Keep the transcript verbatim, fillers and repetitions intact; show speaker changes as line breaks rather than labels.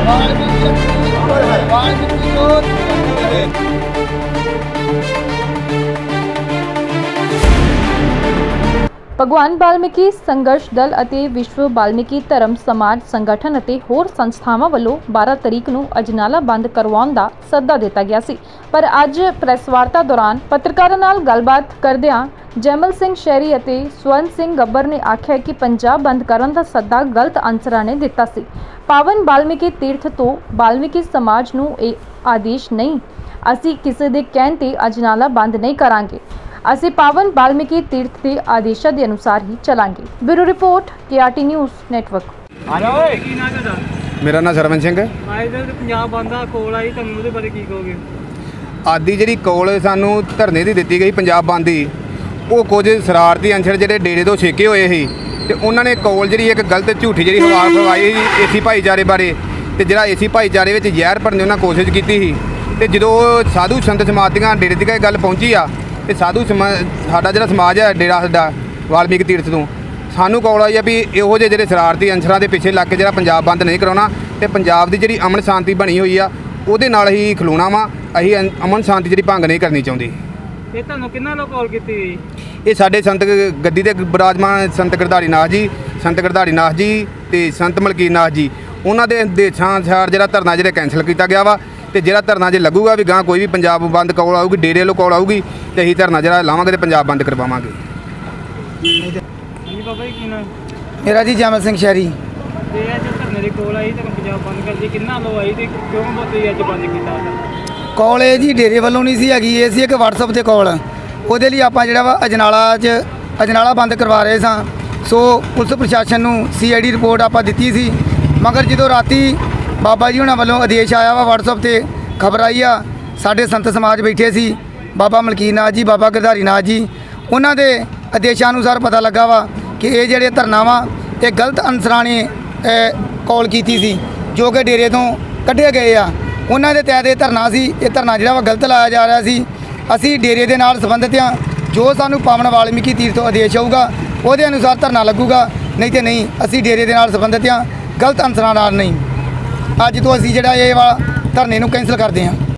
भगवान वाल्मीकि संघर्ष दल ਅਤੇ विश्व वाल्मीकि धर्म समाज संगठन ਅਤੇ ਹੋਰ ਸੰਸਥਾਵਾਂ ਵੱਲੋਂ बारह तरीक ਨੂੰ ਅਜਨਾਲਾ ਬੰਦ ਕਰਵਾਉਣ ਦਾ ਸੱਦਾ ਦਿੱਤਾ ਗਿਆ ਸੀ। ਪਰ ਅੱਜ ਪ੍ਰੈਸ ਵਾਰਤਾ ਦੌਰਾਨ ਪੱਤਰਕਾਰਾਂ ਨਾਲ ਗੱਲਬਾਤ ਕਰਦਿਆਂ ਜੈਮਲ ਸਿੰਘ ਸ਼ਹਿਰੀ ਅਤੇ ਸਵਰਨ ਸਿੰਘ ਗੱਬਰ ਨੇ ਆਖਿਆ ਕਿ ਪੰਜਾਬ ਬੰਦ ਕਰਨ ਦਾ ਸੱਦਾ ਗਲਤ ਅਨਸਰਾਂ ਨੇ ਦਿੱਤਾ ਸੀ। ਪਾਵਨ ਵਾल्मीकि ਤੀਰਥ ਤੋਂ ਵਾल्मीकि ਸਮਾਜ ਨੂੰ ਇਹ ਆਦੇਸ਼ ਨਹੀਂ, ਅਸੀਂ ਕਿਸੇ ਦੇ ਕਹਿਣ ਤੇ ਅਜਨਾਲਾ ਬੰਦ ਨਹੀਂ ਕਰਾਂਗੇ। ਅਸੀਂ ਪਾਵਨ वाल्मीकि तीर्थ के आदेशों के अनुसार ही चलांगे। Bureau report K R T news network.
मेरा नाम सरवन सिंह है। आदि जी कौल सानू धरने की दी गई पंजाब बंद की, वो कुछ शरारती अंसर जो डेरे तो छेके हुए ही तो उन्होंने कौल जी एक गलत झूठी जी हवा फैलाई एसी भाईचारे बारे, तो जो एसी भाईचारे में जहर भरने उन्हें कोशिश की तो जो साधु संत समाज दी डेरे तक गल पहुँची आ तो साधु समाज साडा जिहड़ा समाज है डेरा साडा वाल्मीकि तीर्थ तो सानू कौल आई है भी इहो ਜਿਹੇ ਜਿਹੜੇ शरारती अंसरां ਦੇ ਪਿੱਛੇ ਲੱਗ ਕੇ ਜਿਹੜਾ पंजाब बंद नहीं कराउणा ਤੇ पंजाब ਦੀ ਜਿਹੜੀ अमन शांति बनी हुई आ ਉਹਦੇ ਨਾਲ ਹੀ ਖਲੋਣਾ ਵਾ। ਅਸੀਂ अमन शांति ਜਿਹੜੀ भंग नहीं करनी ਚਾਹੁੰਦੇ।
ਇਹ ਤੁਹਾਨੂੰ ਕਿੰਨਾ ਲੋਕ ਕਾਲ ਕੀਤੀ ਗਈ?
ਇਹ ਸਾਡੇ ਸੰਤ ਗੱਦੀ ਦੇ ਵਿਰਾਜਮਾਨ ਸੰਤ ਗਰਧਾਰੀ ਨਾਥ ਜੀ, ਸੰਤ ਗਰਧਾਰੀ ਨਾਥ ਜੀ ਤੇ ਸੰਤ ਮਲਕੀਤ ਨਾਥ ਜੀ, ਉਹਨਾਂ ਦੇ ਆਦੇਸ਼ਾਂ ਅਨੁਸਾਰ ਜਿਹੜਾ ਧਰਨਾ ਜਿਹੜਾ ਕੈਂਸਲ ਕੀਤਾ ਗਿਆ ਵਾ। तो जो धरना जो लगूगा भी गां कोई भी पंजाब बंद कौल आऊगी, डेरे वालों कौल आऊगी तो अं धरना जो लावे तो पंजाब बंद करवावे।
मेरा जी जैमल सिंह शहरी। कौल है जी डेरे वालों नहीं सी हैगी, ये सी एक व्हाट्सएप से कौल, वो आप जो अजनाला च अजनाला बंद करवा रहे सां। सो पुलिस प्रशासन नूं सी आई डी रिपोर्ट आप दी सी, मगर जो राती बाबा जी उन्होंने वालों आदेश आया वा व्हाट्सएप से खबर आई आ, साढ़े संत समाज बैठे सी, बाबा मलकीत नाथ जी, बाबा गरधारी नाथ जी, उन्होंने आदेशानुसार पता लगा वा कि ये जोड़े धरना वा ये गलत अंसरां ने कॉल की सी जो कि डेरे तो कढ़े गए आ। उन्होंने तहत धरना सी, ये धरना जो गलत लाया जा रहा सी। असी डेरे के नाल संबंधित हाँ, जो सानू पावन वाल्मीकि तीर्थ आदेश आऊगा वो अनुसार धरना लगूगा, नहीं तो नहीं असी डेरे के नाल संबंधित हाँ, गलत अंसरां नाल नहीं। अज तो असी जिहड़ा ये वाला धरने नूं कैंसल करते हैं।